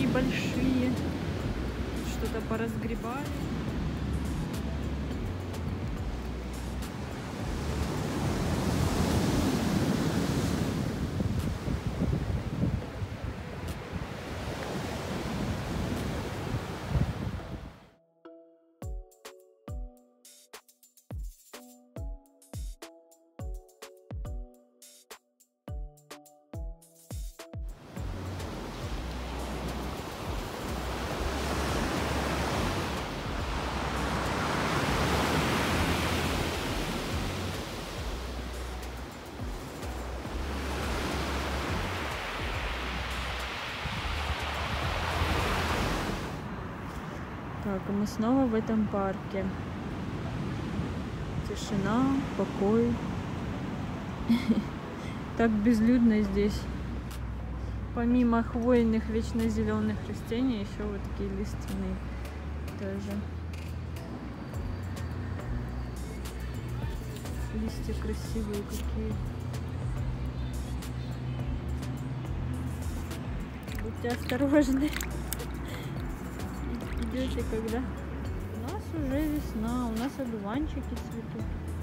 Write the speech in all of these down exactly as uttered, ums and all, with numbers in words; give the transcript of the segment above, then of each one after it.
большие. Что-то поразгребали. Так, и мы снова в этом парке. Тишина, покой. Так безлюдно здесь. Помимо хвойных вечно зеленых растений, еще вот такие лиственные тоже. Листья красивые какие. Будьте осторожны. Идете когда? У нас уже весна, у нас одуванчики цветут.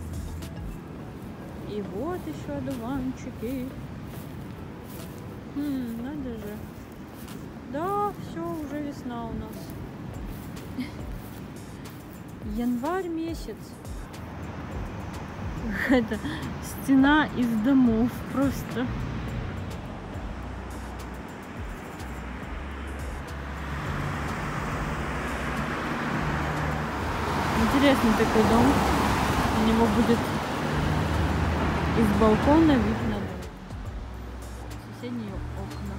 И вот еще одуванчики. Хм, надо же. Да, все, уже весна у нас. Январь месяц. Это стена из домов просто. Интересный такой дом. У него будет из балкона вид на дом. Соседние окна.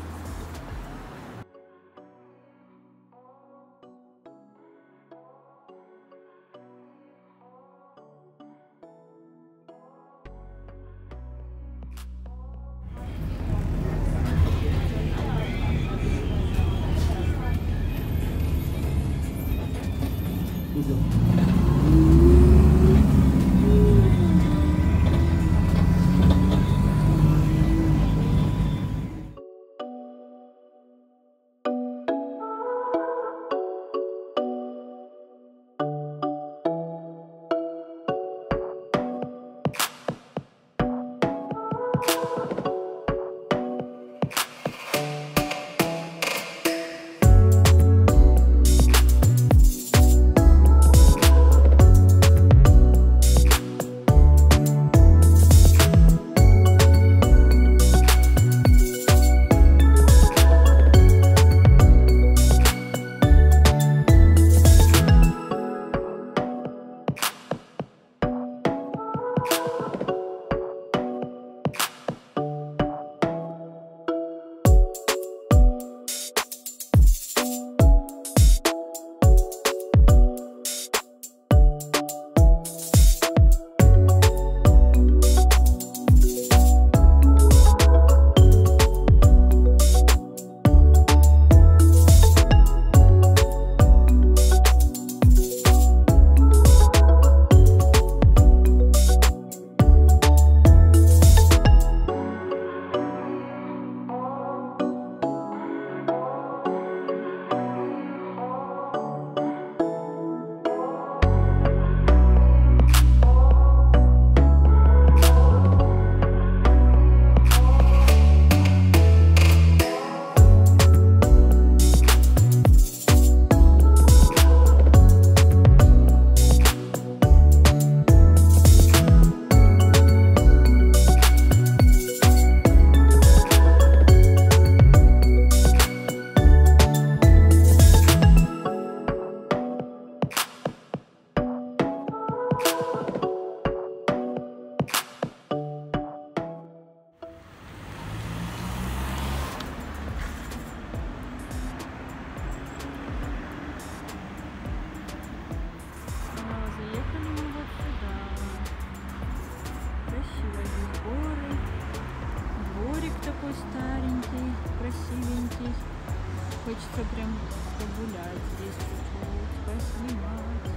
красивенький. Хочется прям погулять здесь чуть-чуть, поснимать.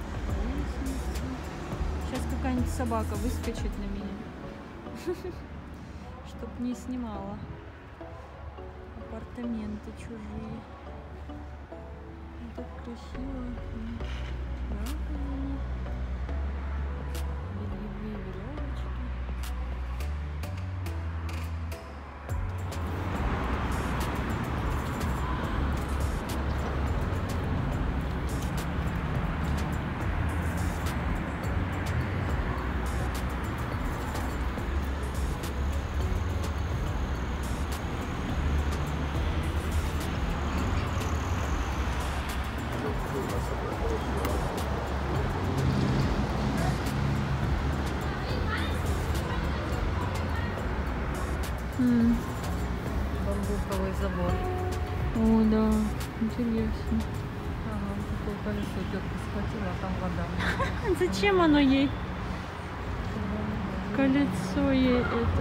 Лестница. Сейчас какая-нибудь собака выскочит на меня, чтоб не снимала. апартаменты чужие. Так красиво. Раковины. Бельевые веревочки. М. Бамбуковый забор. О, да, интересно. Ага, такое колесо тетка схватила, а там вода. Зачем оно ей? Колесо ей это.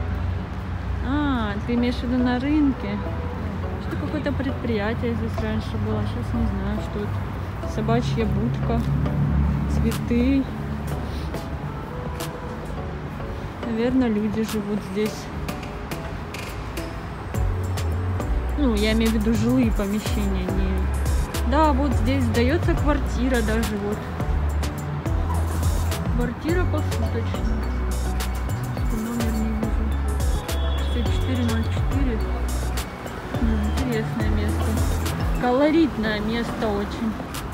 А, ты имеешь в виду на рынке? Что какое-то предприятие здесь раньше было, сейчас не знаю, что это. Собачья будка, цветы. Наверное, люди живут здесь. Ну, я имею в виду жилые помещения. Не... Да, вот здесь сдается квартира даже, вот. Квартира посуточно. Номер не вижу. шестьдесят четыре ноль четыре. М, интересное место. Колоритное место очень.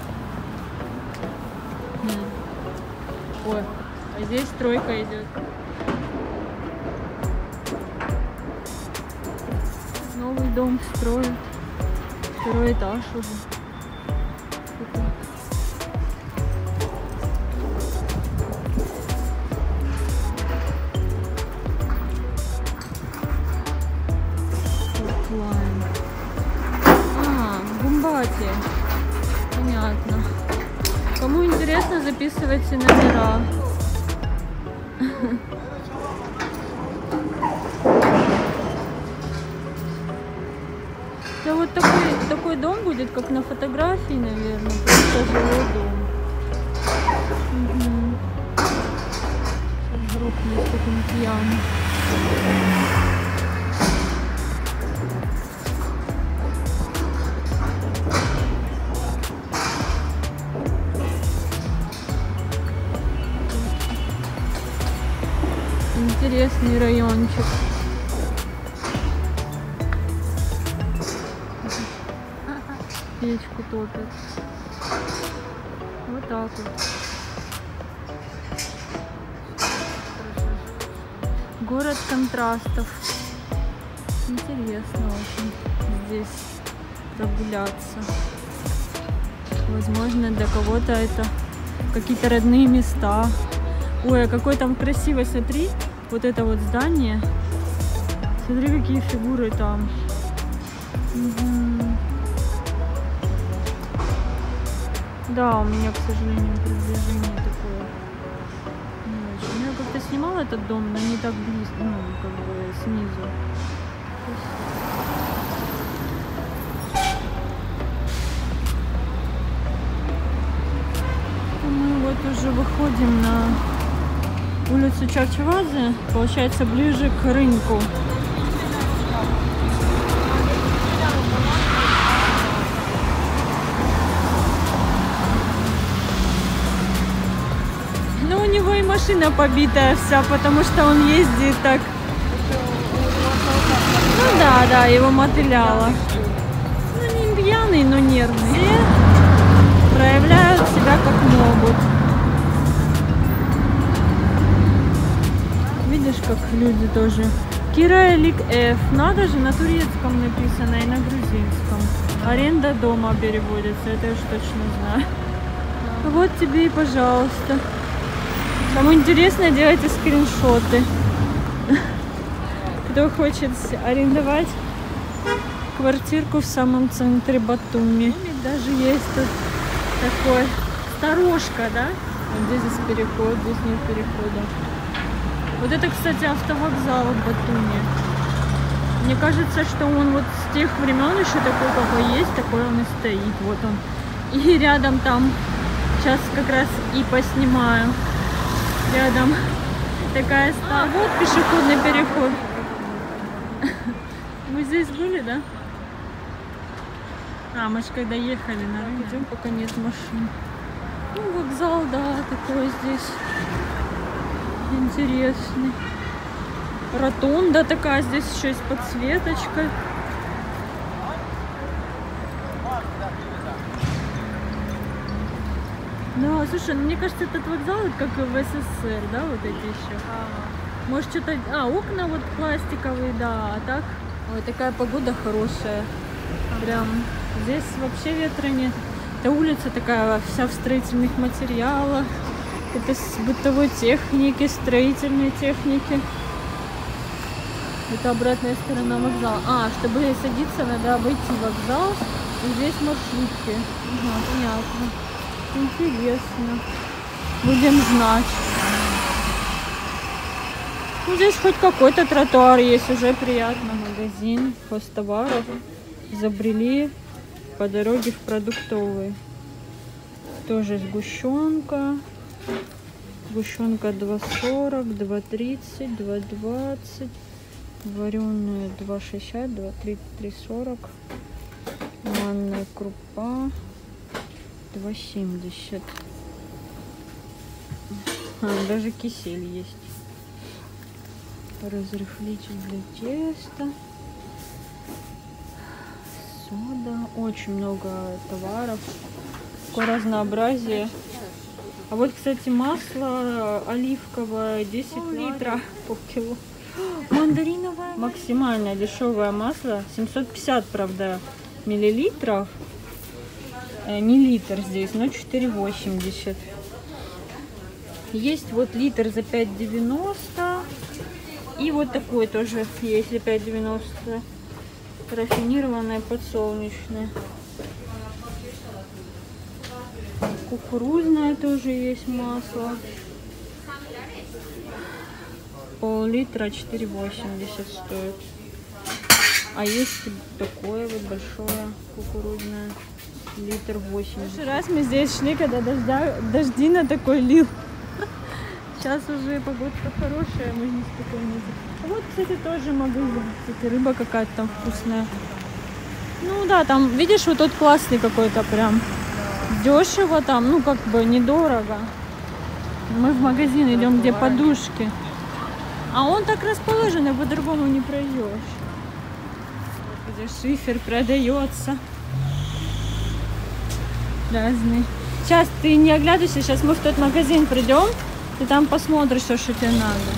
М. Ой, а здесь стройка идет. Новый дом строят. Второй этаж уже. А, Гумбати. Понятно. Кому интересно, записывайте номера. Да, вот такой, такой дом будет, как на фотографии, наверное, просто жилой дом. Угу. Сейчас грохнет в каком-нибудь яме. Интересный райончик. Печку топят. Вот так вот. Город контрастов. Интересно очень здесь прогуляться. Возможно, для кого-то это какие-то родные места. Ой, а какой там красивый, смотри. Вот это вот здание. Смотри, какие фигуры там. Угу. Да, у меня, к сожалению, приближение такое не очень. Я как-то снимала этот дом, но не так близко, ну, как бы снизу. Мы вот уже выходим на улицу Чавчавадзе, получается, ближе к рынку. Ну, у него и машина побитая вся, потому что он ездит так. Ну да, да, его мотыляло. Ну, не пьяный, но нервный. Все проявляют себя как могут. Видишь, как люди тоже. Кираэлик Ф. Надо же, на турецком написано и на грузинском. Аренда дома переводится, это я уж точно знаю. Вот тебе и пожалуйста. Кому интересно, делайте скриншоты. Кто хочет арендовать квартирку в самом центре Батуми. Даже есть тут такой сторожка, да? Вот здесь переход, здесь нет перехода. Вот это, кстати, автовокзал в Батуми. Мне кажется, что он вот с тех времен еще такой, какой есть, такой он и стоит. Вот он. И рядом там, сейчас как раз и поснимаю. Рядом такая стала. Вот пешеходный переход. Мы здесь были, да? А, мы же когда ехали на рынок, идем, пока нет машин. Ну, вокзал, да, такой здесь интересный. Ротонда такая, здесь еще и с подсветочкой. Да, слушай, ну мне кажется, этот вокзал вот как в СССР, да, вот эти еще. Ага. Может что-то... А, окна вот пластиковые, да, а так... Ой, такая погода хорошая. Прям здесь вообще ветра нет. Это улица такая вся в строительных материалах. Это с бытовой техники, строительной техники. Это обратная сторона вокзала. А, чтобы садиться, надо обойти вокзал. И здесь маршрутки. Ага, понятно. Интересно. Будем знать. Ну, здесь хоть какой-то тротуар есть, уже приятно. Магазин хозтоваров. Забрели по дороге в продуктовый. Тоже сгущенка. Сгущенка два сорок, два тридцать, два двадцать. Вареная два шестьдесят, два три сорок. Манная крупа два семьдесят. А, даже кисель есть. Разрыхлитель для теста. Сода. Очень много товаров. Такое разнообразие. А вот, кстати, масло оливковое десять литров, полкило. Мандариновое. Максимально дешевое масло. семьсот пятьдесят, правда, миллилитров. Э, не литр здесь, но четыре восемьдесят. Есть вот литр за пять девяносто. И вот такой тоже есть за пять девяносто. Рафинированное подсолнечное. Кукурузное тоже есть масло. Пол-литра четыре восемьдесят стоит. А есть такое вот большое кукурузное. Литр восемьдесят. В прошлый раз мы здесь шли, когда дождя, дожди на такой лил. Сейчас уже погодка хорошая, мы не спокойно. А вот, кстати, тоже магазин. Кстати, рыба какая-то там вкусная. Ну да, там, видишь, вот тот классный какой-то прям. Дешево там, ну как бы недорого. Мы в магазин идем, где подушки. А он так расположен, и по-другому не пройдешь. Вот где шифер продается. Разный. Сейчас ты не оглядывайся, сейчас мы в тот магазин придем, ты там посмотришь, что, что тебе надо.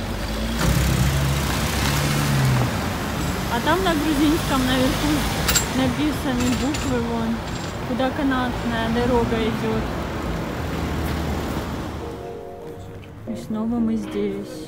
А там на грузинском наверху написаны буквы вон, куда канатная дорога идет. И снова мы здесь.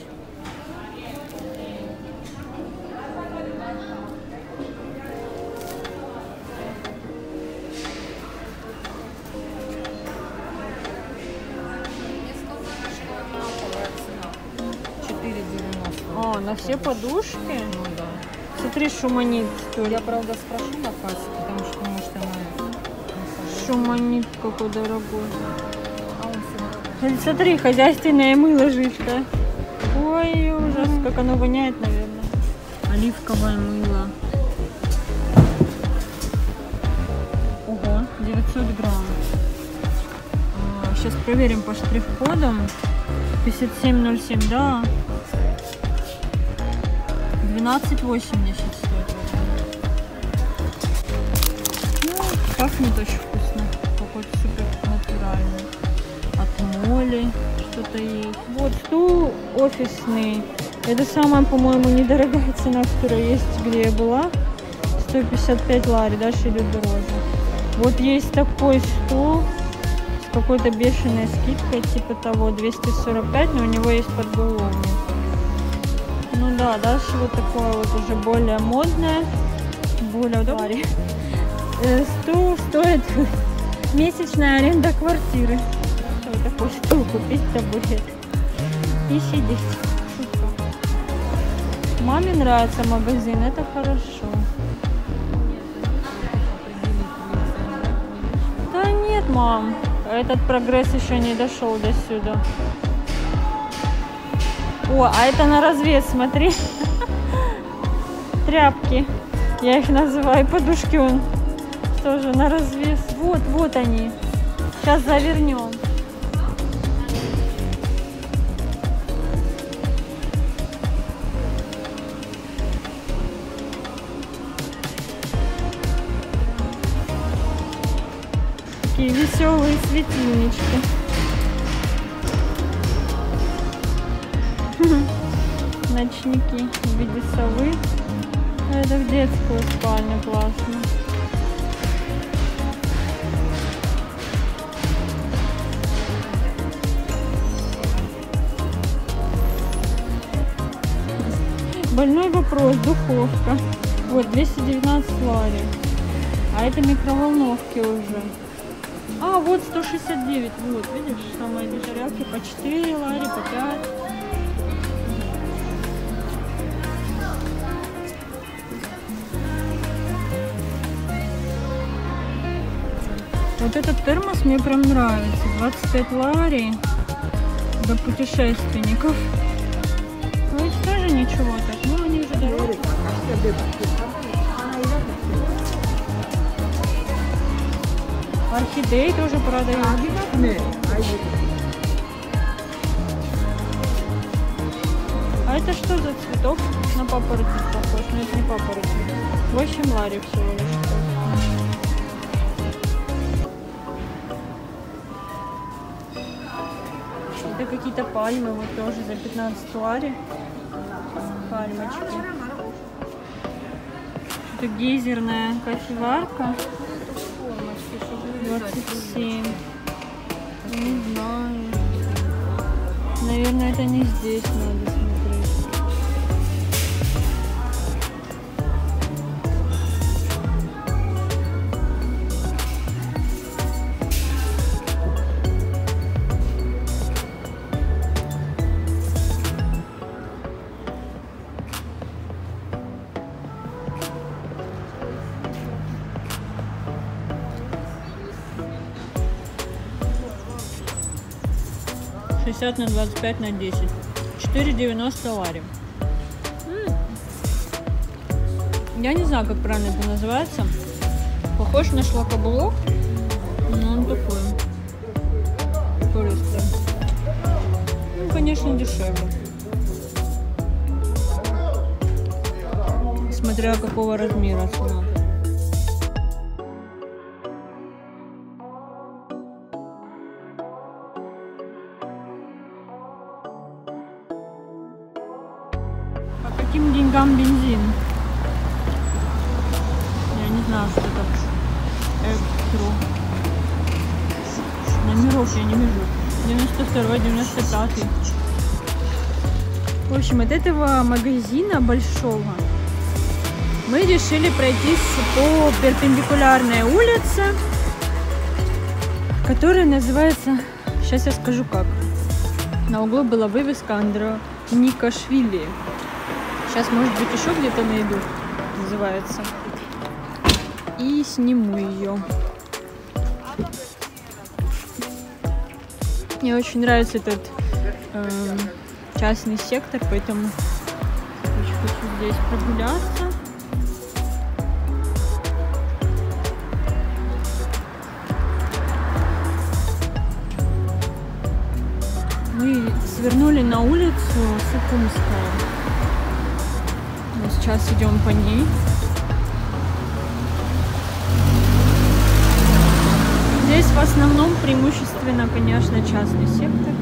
А, на все подушки? Ну да. Смотри, шуманит. Я, правда, спрошу на кассе, потому что, может, она... Шуманит какой дорогой. А он все... Смотри, хозяйственное мыло жидкое. Ой, ужас, как оно воняет, наверное. Оливковое мыло. Ого, девятьсот грамм. А, сейчас проверим по штрих-кодам. пятьдесят семь ноль семь, да. двенадцать восемьдесят стоит. Ну, пахнет очень вкусно. Какой-то супер натуральный. От моли что-то есть. Вот стул офисный. Это самая, по-моему, недорогая цена, которая есть, где я была. сто пятьдесят пять лари, дальше идет дороже. Вот есть такой стул с какой-то бешеной скидкой, типа того, двести сорок пять, но у него есть подголовник. Ну да, дальше вот такое вот уже более модное, более удобное. Стул стоит месячная аренда квартиры. Вот такой стул купить, табурет. И сидеть. Шутка. Маме нравится магазин, это хорошо. Да нет, мам, этот прогресс еще не дошел до сюда. О, а это на развес, смотри. Тряпки. Я их называю подушки. Он тоже на развес. Вот, вот они. Сейчас завернем. Такие веселые светильнички. Ночники в виде совы. Это в детскую спальню классно. Больной вопрос. Духовка. Вот, двести девятнадцать лари. А это микроволновки уже. А, вот сто шестьдесят девять. Вот, видишь, самые дешевые по четыре лари, по пять. Вот этот термос мне прям нравится. двадцать пять лари для путешественников. Ну, это тоже ничего так. Ну, они уже дорогие. Орхидеи тоже продают. А это что за цветок? На папоротник похож, но это не папоротник. восемь лари всего лишь. Это какие-то пальмы, вот тоже за пятнадцать лари. Пальмочки. Это гейзерная кофеварка. двадцать семь. Не знаю. Наверное, это не здесь надо смотреть. шестьдесят на двадцать пять на десять. четыре девяносто лари. Я не знаю, как правильно это называется. Похож на шлакоблок, но он такой пористый. Ну, конечно, дешевле. Смотря какого размера цена. Каким деньгам бензин? Я не знаю, что это. Экстро. Номеров я не вижу. девяносто второй, девяносто пятый. В общем, от этого магазина большого мы решили пройтись по перпендикулярной улице, которая называется... Сейчас я скажу как. На углу была вывеска Андроникашвили. Сейчас, может быть, еще где-то найду, называется. И сниму ее. Мне очень нравится этот э, частный сектор, поэтому очень хочу здесь прогуляться. Мы свернули на улицу Сухумская. Мы сейчас идем по ней. Здесь в основном преимущественно, конечно, частный сектор.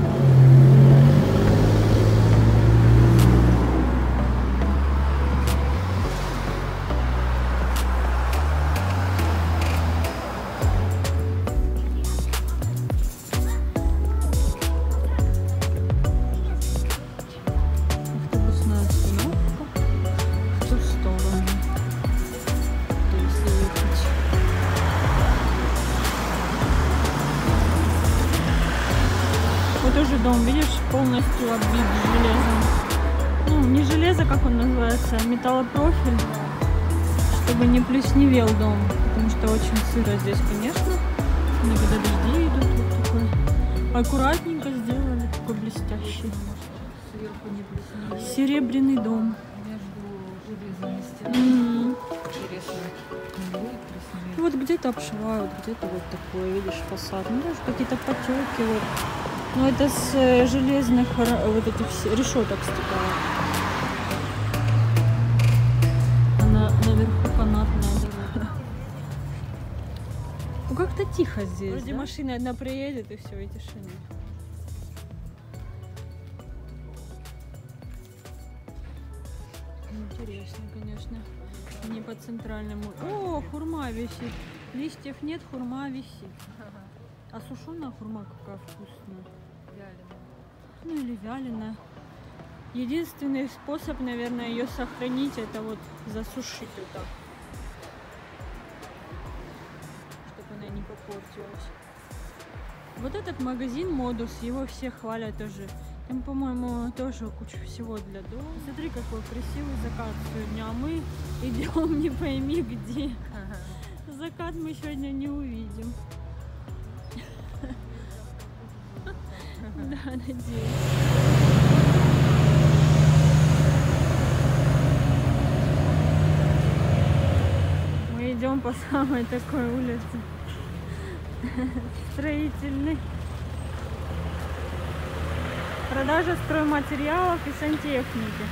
Тоже дом, видишь, полностью оббит железом. Ну, не железо, как он называется, а металлопрофиль, чтобы не плесневел дом, потому что очень сыро здесь, конечно. Иногда дожди идут, вот такой. Аккуратненько сделали, такой блестящий. Серебряный дом. Между железными стенами. Mm-hmm. интересно. Вот где-то обшивают, где-то вот такое, видишь, фасад. Ну, даже какие-то потеки вот. Но это с э, железных ра- вот этих все- решеток стекает. А на, наверху канатная дорога. Ну как-то тихо здесь. Вроде да? Машина одна приедет и все, и тишина. Интересно, конечно. Не по центральному. О, хурма висит. Листьев нет, хурма висит. А сушеная хурма какая вкусная. Вяленая. Ну или вяленая. Единственный способ, наверное, ее сохранить, это вот засушить вот так. Чтобы она не попортилась. Вот этот магазин Модус, его все хвалят тоже. Там, по-моему, тоже куча всего для дома. Смотри, какой красивый закат сегодня. А мы идем не пойми где. Ага. Закат мы сегодня не увидим. Да, надеюсь. Мы идем по самой такой улице. Строительной. Продажа стройматериалов и сантехники.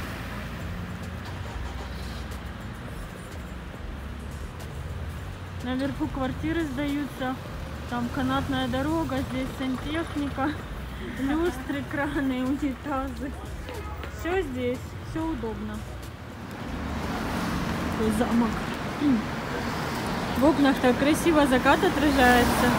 Наверху квартиры сдаются. Там канатная дорога, здесь сантехника, люстры, краны, унитазы. Все здесь, все удобно. Такой замок. В окнах так красиво закат отражается.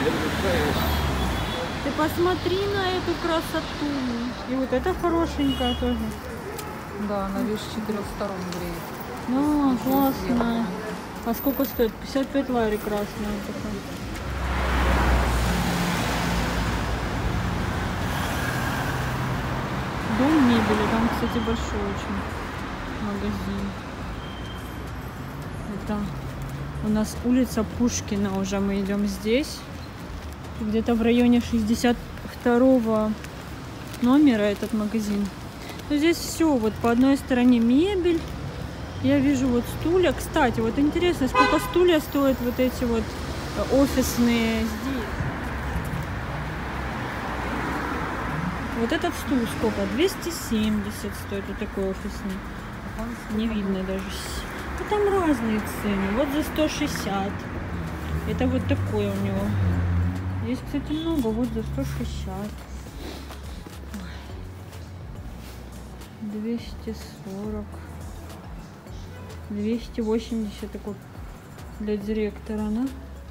Ты посмотри на эту красоту. И вот это хорошенькая тоже. Да, она, видишь, с четырех сторон греет. Ну, классно. А сколько стоит? пятьдесят пять лари красная такая. Дом мебели. Там, кстати, большой очень магазин. Это у нас улица Пушкина уже. Мы идем здесь. Где-то в районе шестьдесят второго номера этот магазин. Но здесь все. Вот по одной стороне мебель. Я вижу вот стулья. Кстати, вот интересно, сколько стулья стоят вот эти вот офисные здесь. Вот этот стул сколько? двести семьдесят стоит. Вот такой офисный. Не видно даже. Ну, там разные цены. Вот за сто шестьдесят. Это вот такой у него. Здесь, кстати, много. Вот за сто шестьдесят. двести сорок. двести восемьдесят такой для директора, да?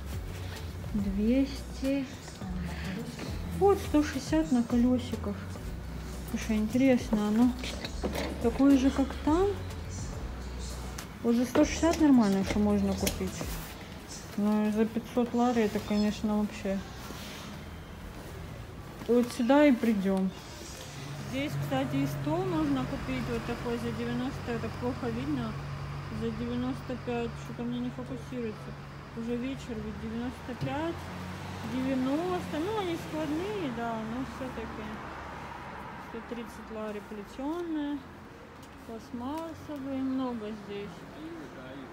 двести. Вот сто шестьдесят на колесиках. Слушай, интересно, оно такое же, как там. Вот за сто шестьдесят нормально, что можно купить. Но за пятьсот лари это, конечно, вообще. Вот сюда и придем. Здесь, кстати, и стол можно купить вот такой за девяносто. Это плохо видно. За девяносто пять. Что-то мне не фокусируется. Уже вечер, ведь девяносто пять, девяносто. Ну, они складные, да, но все-таки. сто тридцать лари плетеные. Пластмассовые. Много здесь.